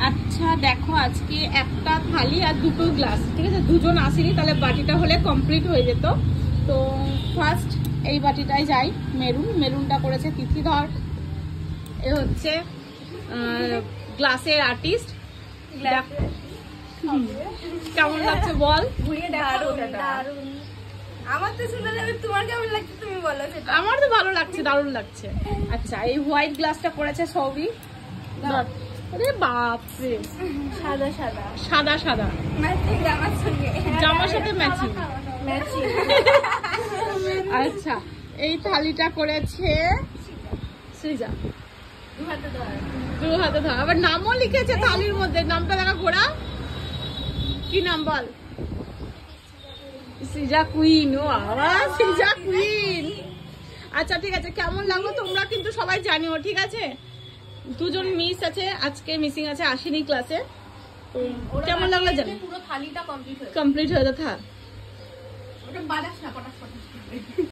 আচ্ছা দেখো, আজকে একটা থালি আর দুটো গ্লাস, ঠিক আছে, দুজন আসেনি, তাহলে বাটিটা হলে কমপ্লিট হয়ে যেত। তো ফার্স্ট এই বাটিটাই যাই, মেরুনটা করেছে তিথিধর। এ হচ্ছে গ্লাসের আর্টিস্ট। কেমন লাগছে বল? আমার তো শুনে যাবে, তোমার কেমন লাগছে তুমি বলো। আমার তো ভালো লাগছে, দারুণ লাগছে। আচ্ছা, এই হোয়াইট গ্লাসটা করেছে সৌবি। আরে বাপরে, সাদা সাদা সাদা সাদা ম্যাচিং জামার সঙ্গে, জামার সাথে ম্যাচিং। আচ্ছা, এই থালিটা করেছে সৃজা, দু হাতে ধর। আবার নামও লিখেছে থালির মধ্যে। নামটা দেখা ঘোরা, কি নাম বল? সৃজা কুইন। ও বাবা, সৃজা কুইন। আচ্ছা ঠিক আছে, কেমন লাগলো তোমরা কিন্তু সবাই জানিও, ঠিক আছে? দুজন মিস আছে আজকে, মিসিং আছে, আসেনি ক্লাসে। কেমন লাগলো জানি? পুরো থালিটা কমপ্লিট হয়ে যেত। থাক।